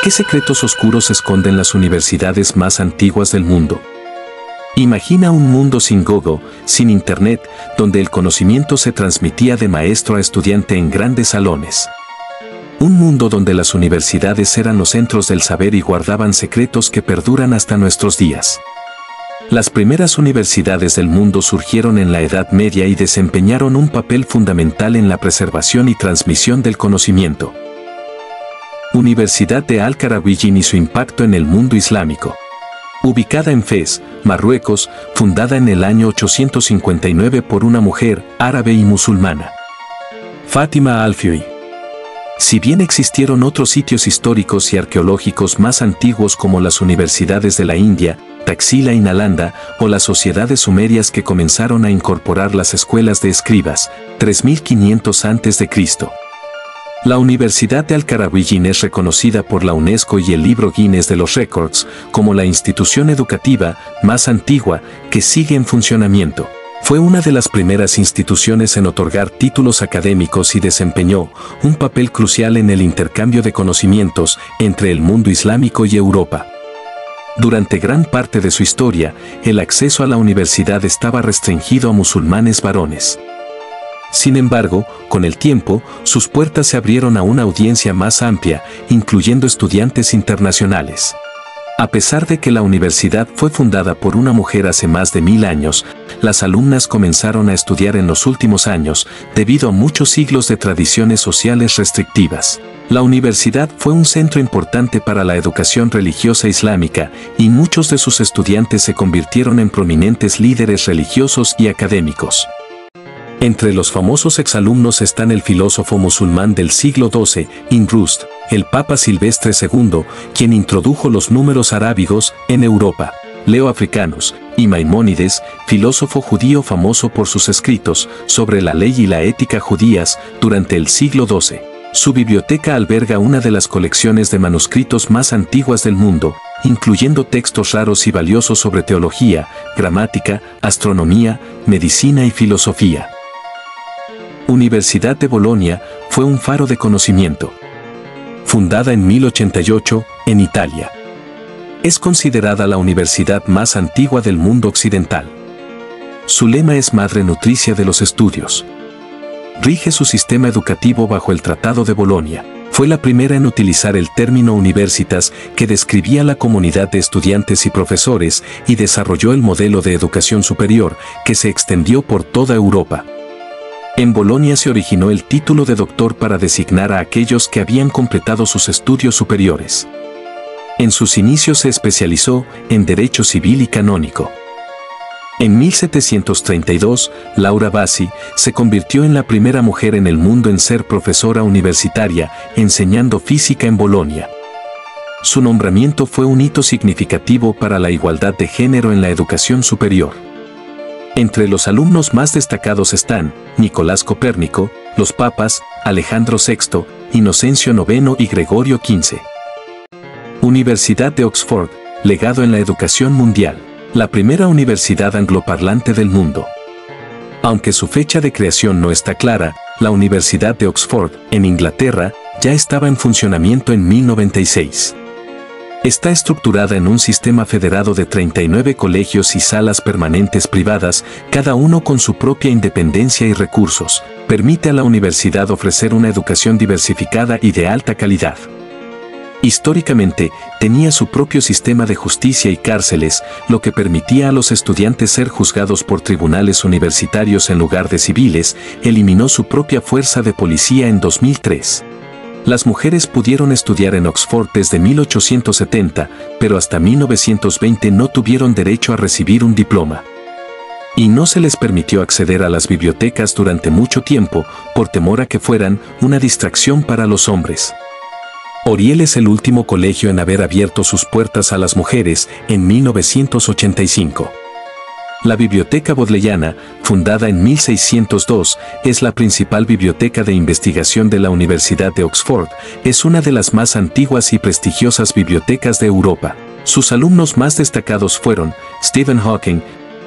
¿Qué secretos oscuros esconden las universidades más antiguas del mundo? Imagina un mundo sin Google, sin Internet, donde el conocimiento se transmitía de maestro a estudiante en grandes salones. Un mundo donde las universidades eran los centros del saber y guardaban secretos que perduran hasta nuestros días. Las primeras universidades del mundo surgieron en la Edad Media y desempeñaron un papel fundamental en la preservación y transmisión del conocimiento. Universidad de Al-Qarawiyyin y su impacto en el mundo islámico. Ubicada en Fez, Marruecos, fundada en el año 859 por una mujer árabe y musulmana, Fátima al-Fihri. Si bien existieron otros sitios históricos y arqueológicos más antiguos como las universidades de la India, Taxila y Nalanda, o las sociedades sumerias que comenzaron a incorporar las escuelas de escribas, 3500 a.C. La Universidad de Al-Qarawiyyin es reconocida por la UNESCO y el libro Guinness de los Récords como la institución educativa más antigua que sigue en funcionamiento. Fue una de las primeras instituciones en otorgar títulos académicos y desempeñó un papel crucial en el intercambio de conocimientos entre el mundo islámico y Europa. Durante gran parte de su historia, el acceso a la universidad estaba restringido a musulmanes varones. Sin embargo, con el tiempo, sus puertas se abrieron a una audiencia más amplia, incluyendo estudiantes internacionales. A pesar de que la universidad fue fundada por una mujer hace más de 1000 años, las alumnas comenzaron a estudiar en los últimos años, debido a muchos siglos de tradiciones sociales restrictivas. La universidad fue un centro importante para la educación religiosa islámica, y muchos de sus estudiantes se convirtieron en prominentes líderes religiosos y académicos. Entre los famosos exalumnos están el filósofo musulmán del siglo XII, Ibn Rushd, el Papa Silvestre II, quien introdujo los números arábigos en Europa, Leo Africanus, y Maimónides, filósofo judío famoso por sus escritos sobre la ley y la ética judías durante el siglo XII. Su biblioteca alberga una de las colecciones de manuscritos más antiguas del mundo, incluyendo textos raros y valiosos sobre teología, gramática, astronomía, medicina y filosofía. Universidad de Bolonia fue un faro de conocimiento. Fundada en 1088, en Italia. Es considerada la universidad más antigua del mundo occidental. Su lema es Madre Nutricia de los Estudios. Rige su sistema educativo bajo el Tratado de Bolonia. Fue la primera en utilizar el término universitas, que describía la comunidad de estudiantes y profesores, y desarrolló el modelo de educación superior, que se extendió por toda Europa. En Bolonia se originó el título de doctor para designar a aquellos que habían completado sus estudios superiores. En sus inicios se especializó en Derecho Civil y Canónico. En 1732, Laura Bassi se convirtió en la primera mujer en el mundo en ser profesora universitaria, enseñando física en Bolonia. Su nombramiento fue un hito significativo para la igualdad de género en la educación superior. Entre los alumnos más destacados están Nicolás Copérnico, los papas Alejandro VI, Inocencio IX y Gregorio XV. Universidad de Oxford, legado en la educación mundial, la primera universidad angloparlante del mundo. Aunque su fecha de creación no está clara, la Universidad de Oxford, en Inglaterra, ya estaba en funcionamiento en 1096. Está estructurada en un sistema federado de 39 colegios y salas permanentes privadas, cada uno con su propia independencia y recursos. Permite a la universidad ofrecer una educación diversificada y de alta calidad. Históricamente, tenía su propio sistema de justicia y cárceles, lo que permitía a los estudiantes ser juzgados por tribunales universitarios en lugar de civiles. Eliminó su propia fuerza de policía en 2003. Las mujeres pudieron estudiar en Oxford desde 1870, pero hasta 1920 no tuvieron derecho a recibir un diploma. Y no se les permitió acceder a las bibliotecas durante mucho tiempo, por temor a que fueran una distracción para los hombres. Oriel es el último colegio en haber abierto sus puertas a las mujeres en 1985. La Biblioteca Bodleiana, fundada en 1602, es la principal biblioteca de investigación de la Universidad de Oxford. Es una de las más antiguas y prestigiosas bibliotecas de Europa. Sus alumnos más destacados fueron Stephen Hawking,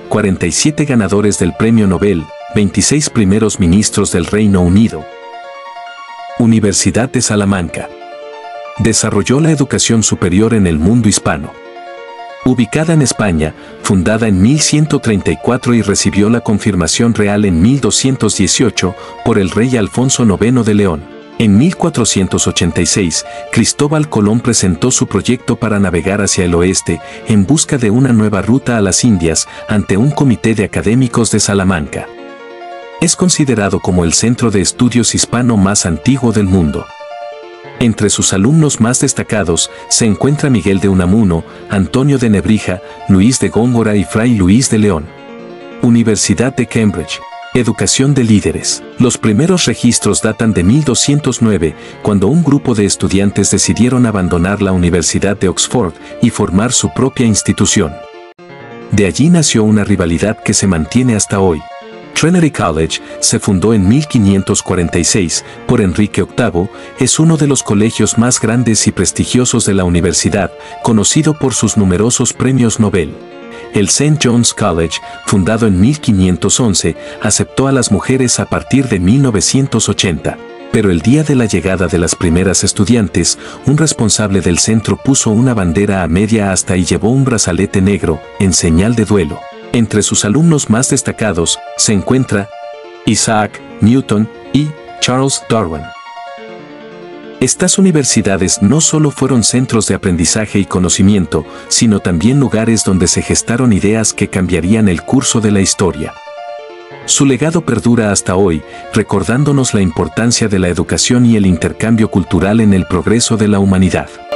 47 ganadores del Premio Nobel, 26 primeros ministros del Reino Unido. Universidad de Salamanca. Desarrolló la educación superior en el mundo hispano. Ubicada en España, fundada en 1134 y recibió la confirmación real en 1218 por el rey Alfonso IX de León. En 1486, Cristóbal Colón presentó su proyecto para navegar hacia el oeste en busca de una nueva ruta a las Indias ante un comité de académicos de Salamanca. Es considerado como el centro de estudios hispano más antiguo del mundo. Entre sus alumnos más destacados se encuentra Miguel de Unamuno, Antonio de Nebrija, Luis de Góngora y Fray Luis de León. Universidad de Cambridge. Educación de líderes. Los primeros registros datan de 1209, cuando un grupo de estudiantes decidieron abandonar la Universidad de Oxford y formar su propia institución. De allí nació una rivalidad que se mantiene hasta hoy. Trinity College se fundó en 1546 por Enrique VIII, es uno de los colegios más grandes y prestigiosos de la universidad, conocido por sus numerosos premios Nobel. El St. John's College, fundado en 1511, aceptó a las mujeres a partir de 1980. Pero el día de la llegada de las primeras estudiantes, un responsable del centro puso una bandera a media asta y llevó un brazalete negro, en señal de duelo. Entre sus alumnos más destacados se encuentra Isaac Newton y Charles Darwin. Estas universidades no solo fueron centros de aprendizaje y conocimiento, sino también lugares donde se gestaron ideas que cambiarían el curso de la historia. Su legado perdura hasta hoy, recordándonos la importancia de la educación y el intercambio cultural en el progreso de la humanidad.